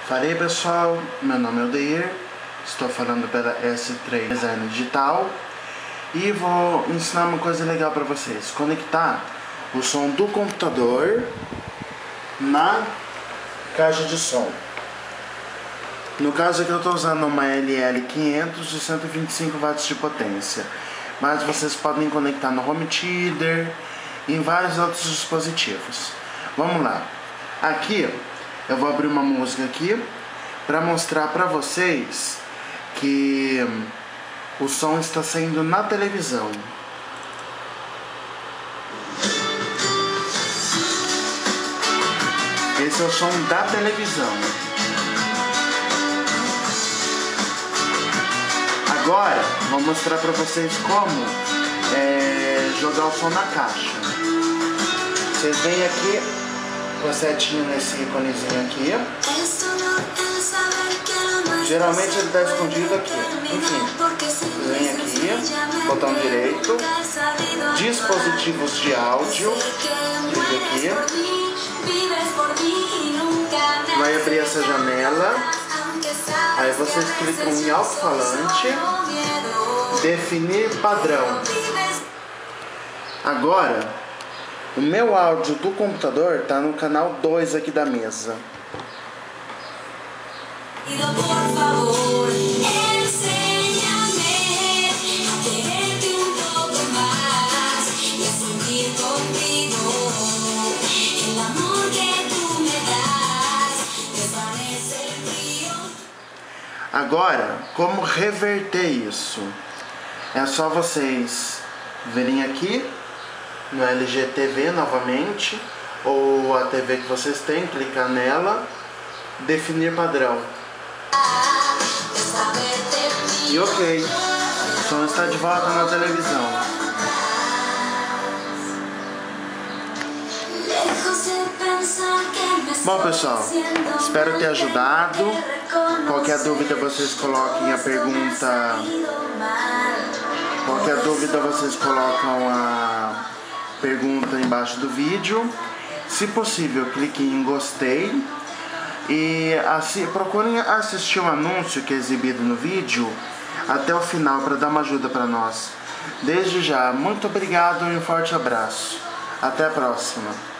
Fala aí, pessoal, meu nome é Odeir, estou falando pela S3 Design Digital e vou ensinar uma coisa legal para vocês: conectar o som do computador na caixa de som. No caso aqui eu estou usando uma LL500 de 125 watts de potência, mas vocês podem conectar no home theater e em vários outros dispositivos. Vamos lá. Aqui eu vou abrir uma música aqui para mostrar para vocês que o som está saindo na televisão. Esse é o som da televisão. Agora vou mostrar para vocês como jogar o som na caixa. Vocês vêm aqui com a setinha nesse íconezinho aqui. Geralmente ele está escondido aqui. Enfim, vocês vêm aqui, botão direito, dispositivos de áudio, clique aqui, vai abrir essa janela, aí vocês clicam em alto-falante, definir padrão. Agora, o meu áudio do computador está no canal 2 aqui da mesa. Agora, como reverter isso? É só vocês virem aqui no LG TV novamente, ou a TV que vocês têm, clicar nela, definir padrão. E ok, o som está de volta na televisão. Bom, pessoal, espero ter ajudado. Qualquer dúvida vocês coloquem a pergunta. Qualquer dúvida vocês colocam a pergunta embaixo do vídeo. Se possível, clique em gostei e procurem assistir o anúncio que é exibido no vídeo até o final para dar uma ajuda para nós. Desde já, muito obrigado e um forte abraço. Até a próxima.